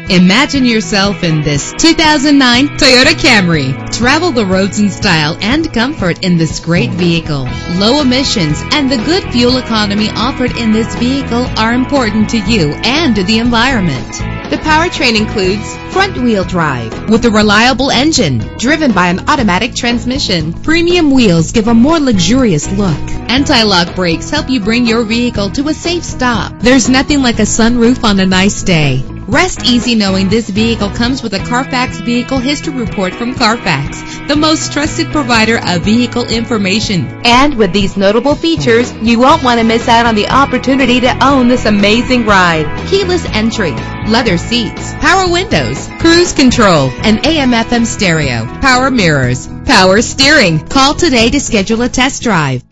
Imagine yourself in this 2009 Toyota Camry. Travel the roads in style and comfort in this great vehicle. Low emissions and the good fuel economy offered in this vehicle are important to you and to the environment. The powertrain includes front-wheel drive with a reliable engine driven by an automatic transmission. Premium wheels give a more luxurious look. Anti-lock brakes help you bring your vehicle to a safe stop. There's nothing like a sunroof on a nice day. Rest easy knowing this vehicle comes with a Carfax Vehicle History Report from Carfax, the most trusted provider of vehicle information. And with these notable features, you won't want to miss out on the opportunity to own this amazing ride. Keyless entry, leather seats, power windows, cruise control, an AM/FM stereo, power mirrors, power steering. Call today to schedule a test drive.